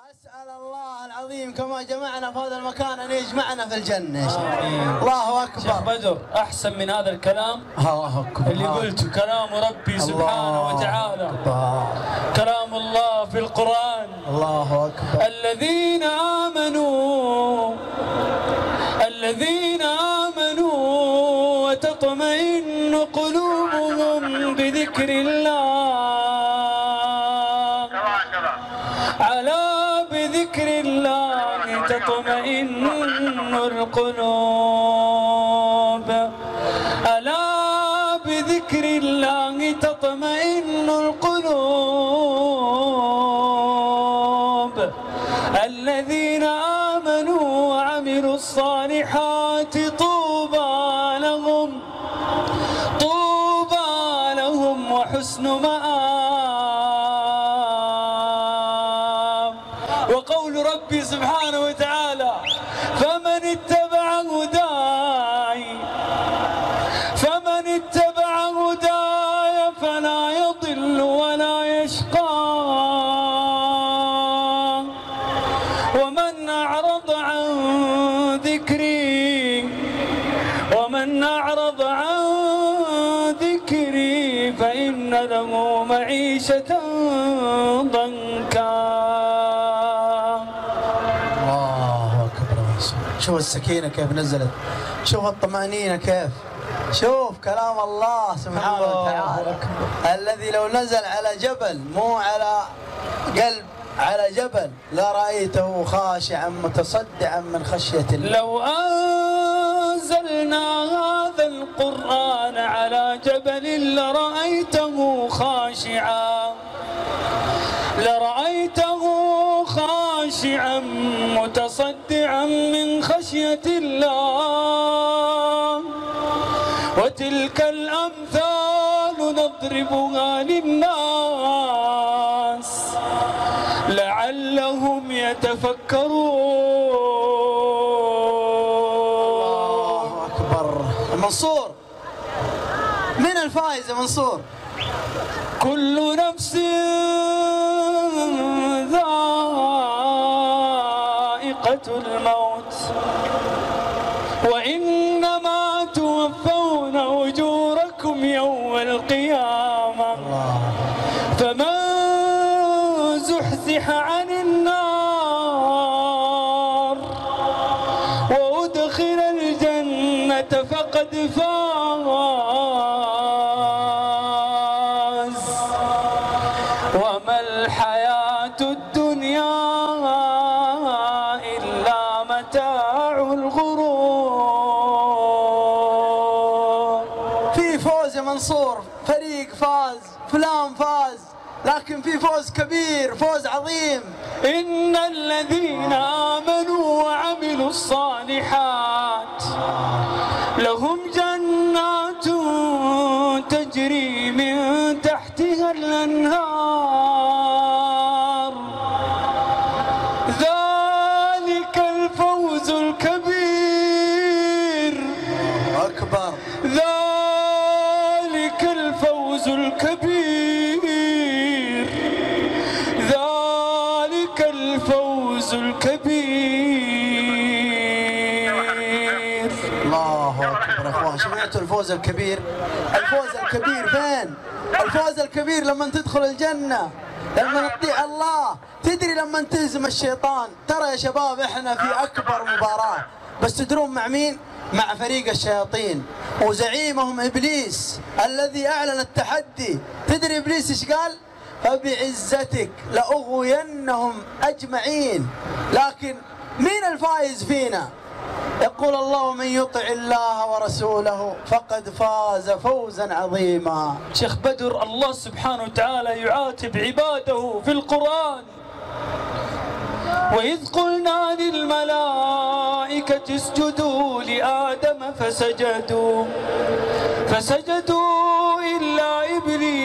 أسأل الله العظيم كما جمعنا في هذا المكان أن يجمعنا في الجنة. الله أكبر. شيخ بدر، أحسن من هذا الكلام الله أكبر اللي قلته كلام ربي سبحانه وتعالى. كلام الله في القرآن. الله أكبر. الذين آمنوا وتطمئن قلوبهم بذكر الله. بذكر الله تطمئن القلوب. ألا بذكر الله تطمئن القلوب. الذين آمنوا وعملوا الصالحات طوبى لهم وحسن مآب. وقول ربي سبحانه وتعالى: فمن اتبع هداي فلا يضل ولا يشقى. ومن أعرض عن ذكري فإن له معيشة ضنكا. شوف السكينة كيف نزلت، شوف الطمأنينة كيف، شوف كلام الله سبحانه وتعالى الذي لو نزل على جبل، مو على قلب، على جبل، لرأيته خاشعا متصدعا من خشية الله. لو أنزلنا هذا القرآن على جبل لرأيته خاشعا متصدعا من خشية الله. وتلك الأمثال نضربها للناس لعلهم يتفكرون. الله أكبر. منصور، من الفائز يا منصور؟ كل نفس ذائقة الموت وإنما توفون أجوركم يوم القيامة. فمن زحزح عن النار وأدخل الجنة فقد فاز. وما الحياة الدنيا إلا متاع الغرور. في فوز يا منصور، فريق فاز، فلان فاز، لكن في فوز كبير، فوز عظيم. إن الذين آمنوا وعملوا الصالحات لهم جنات تجري من تحتها الأنهار. ذلك الفوز الكبير. أكبر. ذلك الفوز الكبير. ذلك الفوز الكبير. الله أكبر. أخوان، سمعتوا الفوز الكبير؟ الفوز الكبير فين؟ الفوز الكبير لما تدخل الجنة، لما تطيع الله. تدري لما تهزم الشيطان، ترى يا شباب احنا في أكبر مباراة، بس تدرون مع مين؟ مع فريق الشياطين وزعيمهم إبليس الذي أعلن التحدي. تدري إبليس إيش قال؟ فبعزتك لأغوينهم أجمعين. لكن مين الفائز فينا؟ يقول الله: من يطع الله ورسوله فقد فاز فوزا عظيما. شيخ بدر، الله سبحانه وتعالى يعاتب عباده في القرآن: وإذ قلنا للملائكة اسجدوا لآدم فسجدوا إلا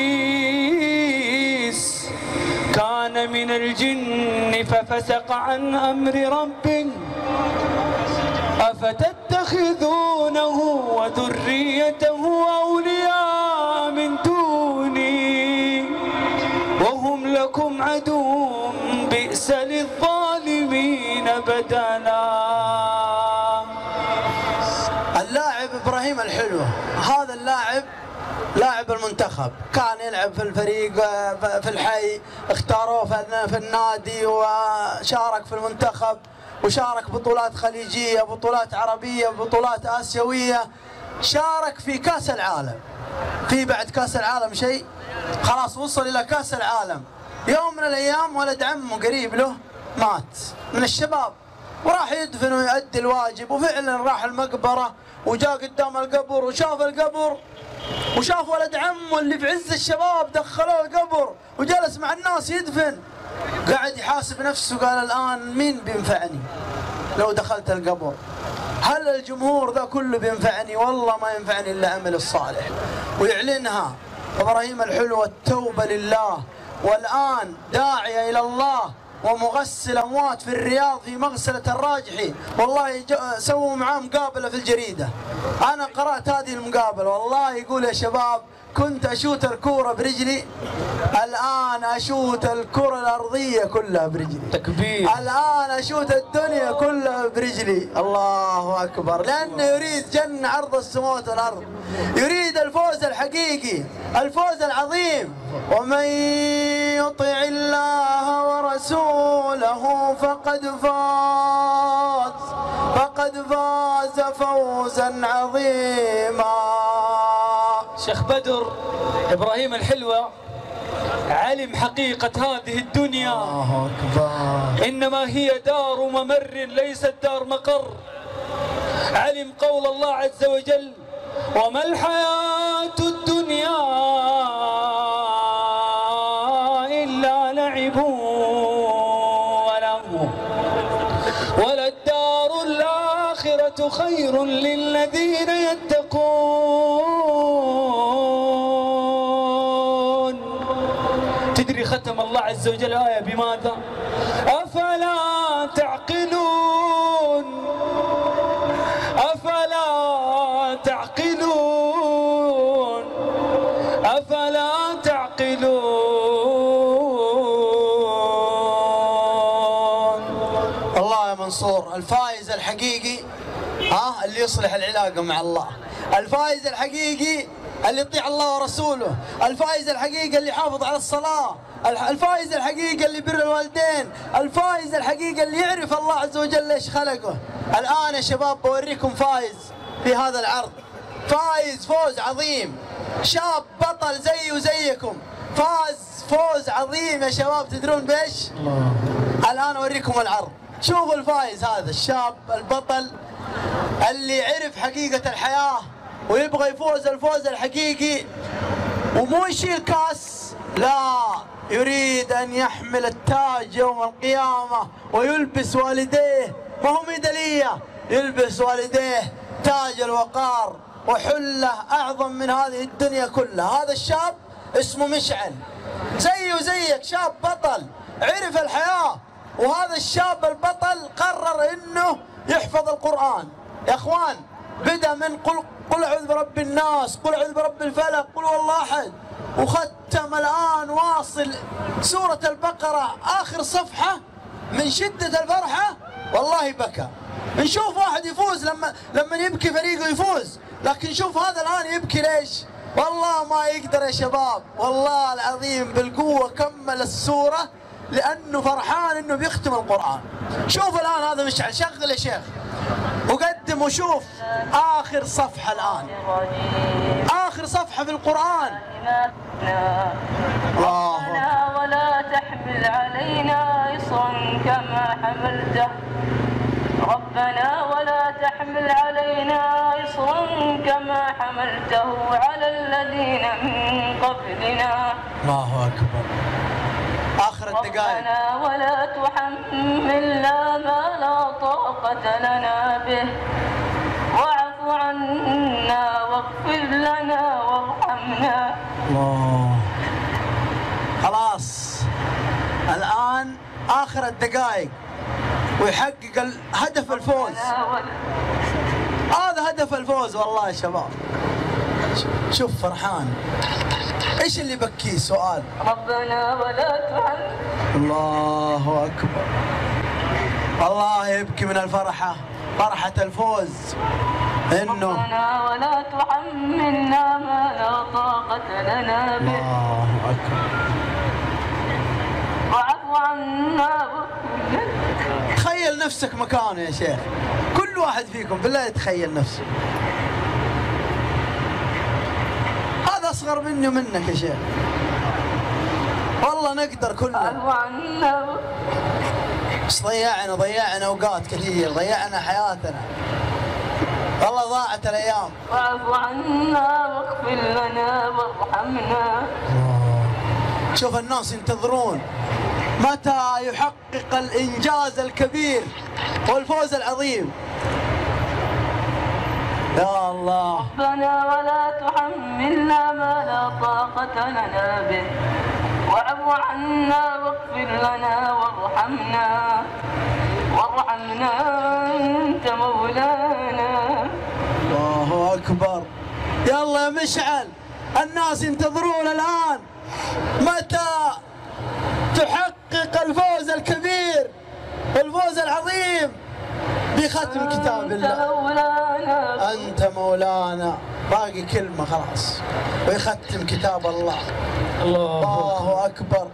إبليس كان من الجن ففسق عن أمر ربه أفتتخذونه وذريته أولياء من دوني وهم لكم عدو بئس للظالمين بدلا. اللاعب إبراهيم الحلوة، هذا اللاعب لاعب المنتخب، كان يلعب في الفريق في الحي، اختاروه في النادي وشارك في المنتخب، وشارك بطولات خليجية، بطولات عربية، بطولات آسيوية، شارك في كأس العالم. في بعد كأس العالم شيء، خلاص وصل إلى كأس العالم. يوم من الأيام ولد عمه قريب له مات من الشباب، وراح يدفن ويؤدي الواجب، وفعلا راح المقبرة وجاء قدام القبر وشاف القبر وشاف ولد عمه اللي في عز الشباب دخلوه القبر وجلس مع الناس يدفن. قاعد يحاسب نفسه، قال الآن مين بينفعني لو دخلت القبر؟ هل الجمهور ذا كله بينفعني؟ والله ما ينفعني إلا عمل الصالح. ويعلنها إبراهيم الحلو التوبة لله، والآن داعية إلى الله ومغسل أموات في الرياض في مغسلة الراجحي. والله سووا معاه مقابلة في الجريدة، أنا قرأت هذه المقابلة. والله يقول يا شباب كنت أشوت الكورة برجلي، الآن أشوت الكرة الأرضية كلها برجلي. تكبير. الآن أشوت الدنيا كلها برجلي. الله أكبر، لأنه يريد جنة عرض السماوات والأرض، يريد الفوز الحقيقي، الفوز العظيم. ومن يطع الله ورسوله فقد فاز فوزا عظيما. شيخ بدر إبراهيم الحلوة علم حقيقة هذه الدنيا. الله أكبر. إنما هي دار ممر ليست دار مقر. علم قول الله عز وجل: وما الحياة الدنيا إلا لعب ولهو وللدار الآخرة خير للذين يتقون. تدري ختم الله عز وجل آية بماذا؟ أفلا تعقلون، أفلا تعقلون، أفلا تعقلون. الله يا منصور، الفائز الحقيقي اللي يصلح العلاقة مع الله، الفائز الحقيقي اللي يطيع الله ورسوله، الفائز الحقيقي اللي يحافظ على الصلاة، الفائز الحقيقي اللي يبر الوالدين، الفائز الحقيقي اللي يعرف الله عز وجل ليش خلقه. الآن يا شباب بوريكم فائز في هذا العرض، فائز فوز عظيم، شاب بطل زي وزيكم، فاز فوز عظيم يا شباب. تدرون بإيش؟ الآن أوريكم العرض. شوفوا الفائز هذا الشاب البطل اللي عرف حقيقة الحياة ويبغى يفوز الفوز الحقيقي، ومو يشيل كاس، لا، يريد أن يحمل التاج يوم القيامة ويلبس والديه، ما هو ميدالية، يلبس والديه تاج الوقار وحلة أعظم من هذه الدنيا كلها. هذا الشاب اسمه مشعل، زيه وزيك، شاب بطل عرف الحياة. وهذا الشاب البطل قرر انه يحفظ القرآن. يا اخوان بدأ من قل اعوذ برب الناس، قل اعوذ برب الفلق، قل هو الله احد، وختم الآن واصل سورة البقرة آخر صفحة. من شدة الفرحة والله بكى. نشوف واحد يفوز لما يبكي فريقه يفوز، لكن شوف هذا الآن يبكي ليش؟ والله ما يقدر يا شباب، والله العظيم بالقوة كمل السورة لأنه فرحان إنه بيختم القرآن. شوف الآن هذا مشعل، شغل يا شيخ وقدم وشوف آخر صفحة الآن، آخر صفحة في القرآن. ربنا ولا تحمل علينا إصرا كما حملته، ربنا ولا تحمل علينا إصرا كما حملته على الذين من قبلنا. الله أكبر. آخر الدقائق. ربنا ولا تحملنا ما لا طاقة لنا به، واعف عنا واغفر لنا وارحمنا. الله. خلاص الآن آخر الدقائق ويحقق هدف الفوز. هذا هدف الفوز والله يا شباب. شوف فرحان، ايش اللي يبكيه؟ سؤال. ربنا ولا تحملنا. الله اكبر. والله يبكي من الفرحة، فرحة الفوز. انه ربنا ولا تحملنا ما لا طاقة لنا به. الله اكبر. واعف عنا. تخيل نفسك مكانه يا شيخ، كل واحد فيكم بالله يتخيل نفسه. هذا اصغر مني ومنك يا شيخ، والله نقدر كلنا. واعف عنا. بس ضيعنا اوقات كثير، ضيعنا حياتنا، والله ضاعت الايام. واعف عنا واغفر لنا وارحمنا. شوف الناس ينتظرون متى يحقق الانجاز الكبير والفوز العظيم. يا الله. ربنا ولا تحملنا ما لا طاقة لنا به. واعف عنا واغفر لنا وارحمنا. أنت مولانا. الله أكبر. يلا يا مشعل، الناس ينتظرون الآن متى تحقق الفوز الكبير والفوز العظيم بختم كتاب الله. أنت مولانا. باقي كلمة خلاص ويختم كتاب الله. الله أكبر.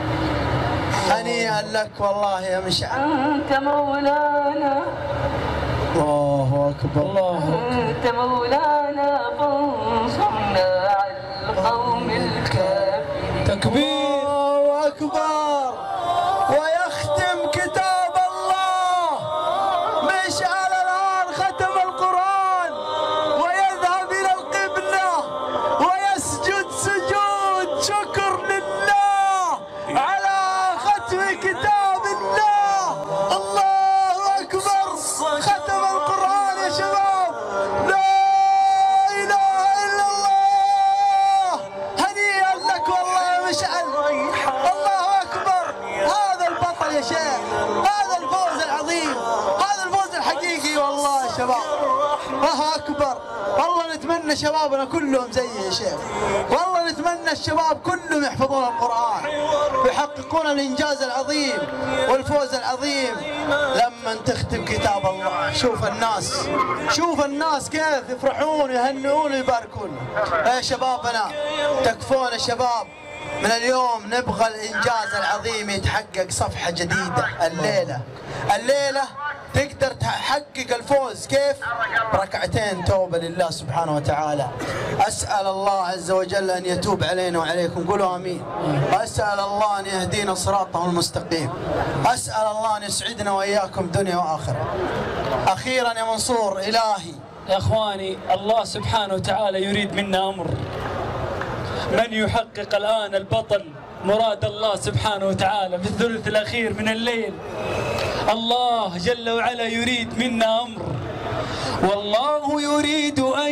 هنيئا لك والله يا مشعل. أنت مولانا. الله أكبر. أنت مولانا فانصرنا على القوم الكافرين. تكبير. الله أكبر. ويختم كتاب الله مشعل الآن ختم القرآن ويذهب إلى القبلة ويسجد سجود شكر لله على ختم كتاب الله. الله أكبر. ختم القرآن يا شباب. لا إله إلا الله. هنيئا لك والله يا مشعل. الله أكبر. هذا البطل يا شيخ، هذا الفوز العظيم، هذا الفوز الحقيقي والله يا شباب. الله أكبر. والله نتمنى شبابنا كلهم زي يا شيخ، والله نتمنى الشباب كلهم يحفظون القرآن ويحققون الإنجاز العظيم والفوز العظيم لما تختم كتاب الله. شوف الناس كيف يفرحون ويهنئون ويباركون. يا شبابنا تكفون يا شباب. من اليوم نبغى الإنجاز العظيم يتحقق صفحة جديدة. الليلة تقدر تحقق الفوز. كيف؟ ركعتين توبة لله سبحانه وتعالى. أسأل الله عز وجل أن يتوب علينا وعليكم. قولوا آمين. وأسأل الله أن يهدينا صراطه المستقيم. أسأل الله أن يسعدنا وإياكم دنيا وآخرة. أخيرا يا منصور إلهي يا أخواني، الله سبحانه وتعالى يريد منا أمر. من يحقق الآن البطل مراد الله سبحانه وتعالى في الثلث الأخير من الليل. الله جل وعلا يريد منا أمر، والله يريد أن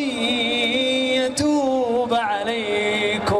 يتوب عليكم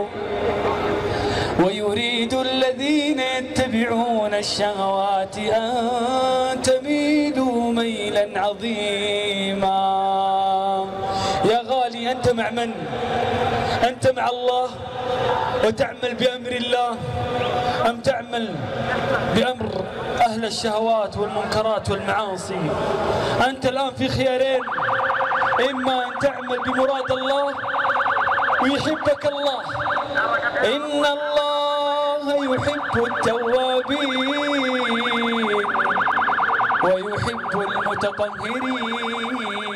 ويريد الذين يتبعون الشهوات أن تميلوا ميلا عظيما. يا غالي، أنت مع من؟ أنت مع الله وتعمل بأمر الله أم تعمل بأمر أهل الشهوات والمنكرات والمعاصي؟ أنت الآن في خيارين، إما أن تعمل بمراد الله ويحبك الله. إن الله يحب التوابين ويحب المتطهرين.